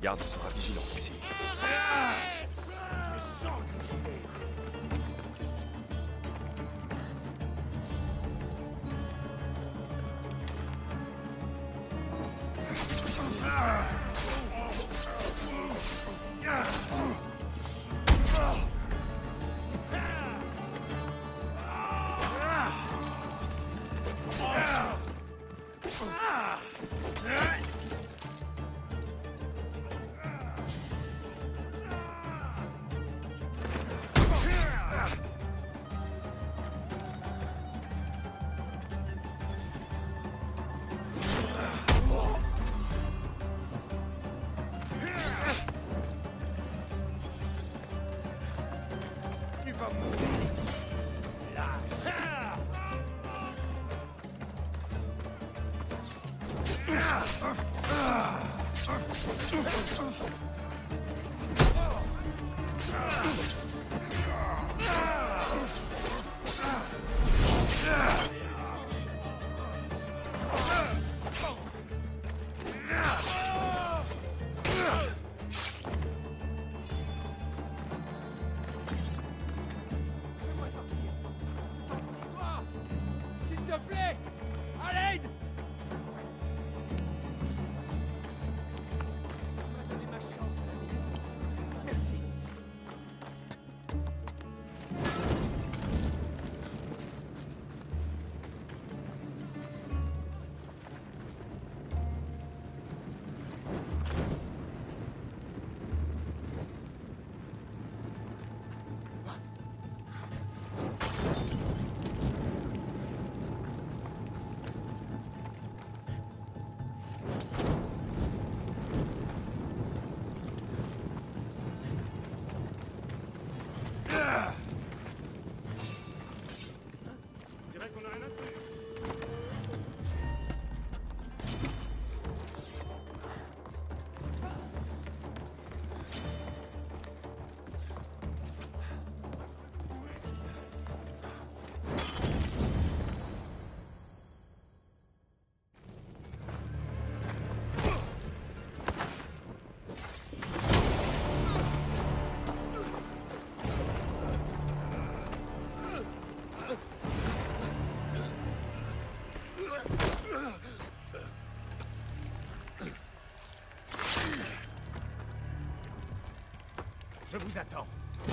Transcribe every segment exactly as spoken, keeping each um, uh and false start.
garde sera vigilant ici. Je vous attends.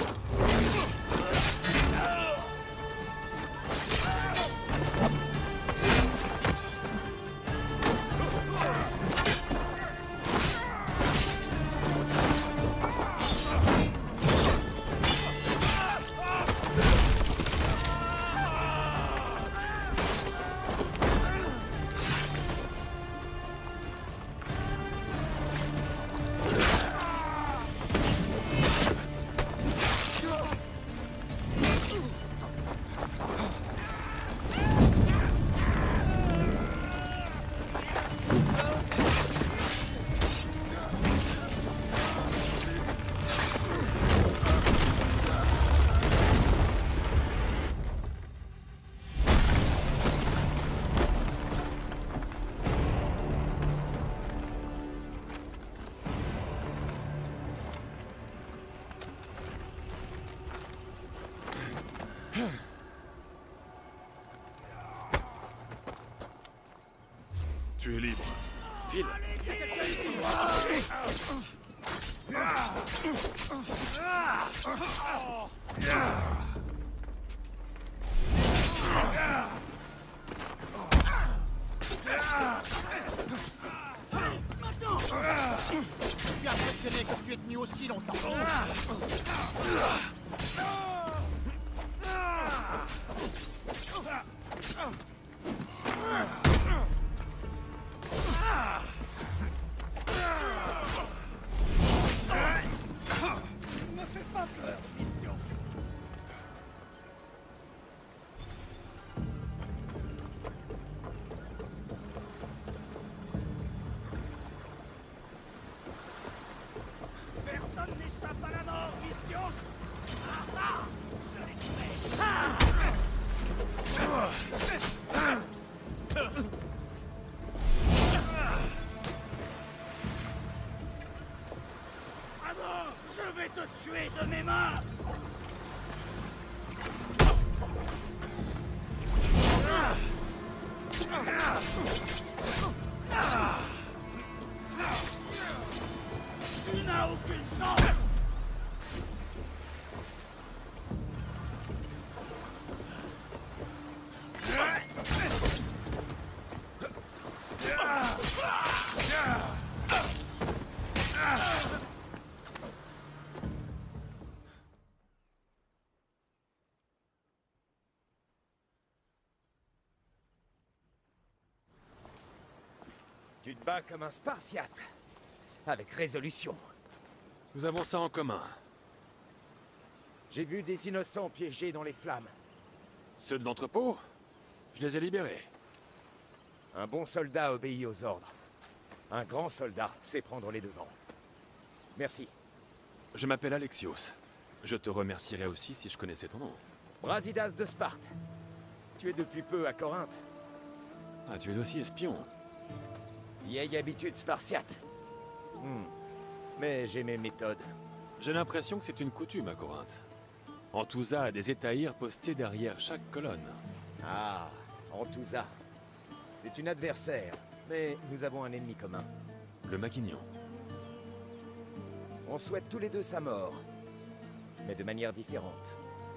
Tu es libre. File. Je suis impressionné que tu aies tenu aussi longtemps. Ne fais pas peur, Christian. Personne n'échappe à la mort, Vistios. Ah, ah, je l'ai tué. Ah. tuer de mes mains. Tu n'as aucune chance. Tu te bats comme un Spartiate, avec résolution. Nous avons ça en commun. J'ai vu des innocents piégés dans les flammes. Ceux de l'entrepôt, je les ai libérés. Un bon soldat obéit aux ordres. Un grand soldat sait prendre les devants. Merci. Je m'appelle Alexios. Je te remercierais aussi si je connaissais ton nom. Brasidas de Sparte. Tu es depuis peu à Corinthe. Ah, tu es aussi espion. Vieille habitude spartiate. Hmm. Mais j'ai mes méthodes. J'ai l'impression que c'est une coutume à Corinthe. Antousa a des étahirs postés derrière chaque colonne. Ah, Antousa. C'est une adversaire, mais nous avons un ennemi commun. Le Maquignon. On souhaite tous les deux sa mort, mais de manière différente.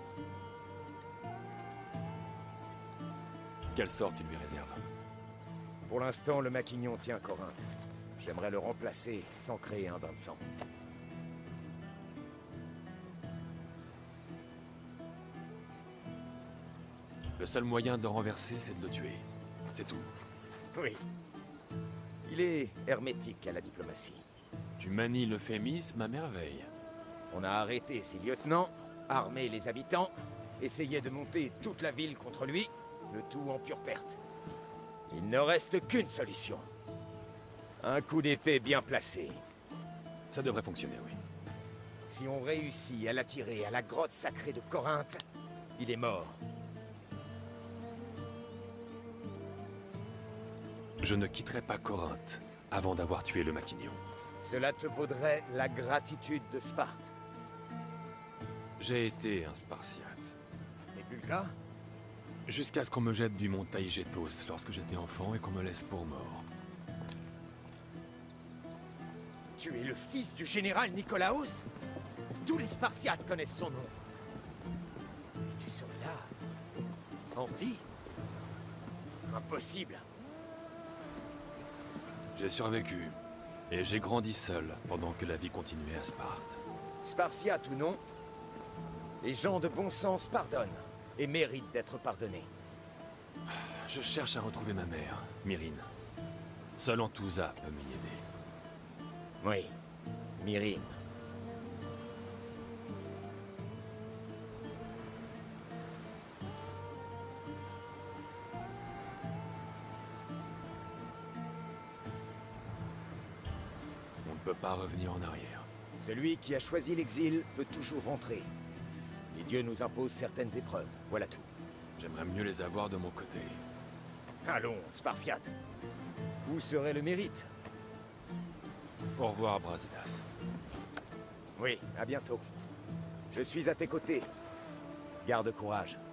Quelle sort tu lui réserves? Pour l'instant, le Maquignon tient Corinthe. J'aimerais le remplacer sans créer un bain de sang. Le seul moyen de le renverser, c'est de le tuer. C'est tout. Oui. Il est hermétique à la diplomatie. Tu manies l'euphémisme à merveille. On a arrêté ses lieutenants, armé les habitants, essayé de monter toute la ville contre lui, le tout en pure perte. Il ne reste qu'une solution. Un coup d'épée bien placé. Ça devrait fonctionner, oui. Si on réussit à l'attirer à la grotte sacrée de Corinthe, il est mort. Je ne quitterai pas Corinthe avant d'avoir tué le Maquignon. Cela te vaudrait la gratitude de Sparte. J'ai été un Spartiate. Et Bulga? Jusqu'à ce qu'on me jette du mont Taïgétos lorsque j'étais enfant et qu'on me laisse pour mort. Tu es le fils du général Nicolaos? Tous les Spartiates connaissent son nom. Et tu serais là, en vie? Impossible. J'ai survécu, et j'ai grandi seul pendant que la vie continuait à Sparte. Spartiate ou non, les gens de bon sens pardonnent et méritent d'être pardonnés. Je cherche à retrouver ma mère, Myrine. Seul Antousa peut m'y aider. Oui, Myrine. On ne peut pas revenir en arrière. Celui qui a choisi l'exil peut toujours rentrer. Les dieux nous imposent certaines épreuves, voilà tout. J'aimerais mieux les avoir de mon côté. Allons, Spartiate. Où serait le mérite? Au revoir, Brasidas. Oui, à bientôt. Je suis à tes côtés. Garde courage.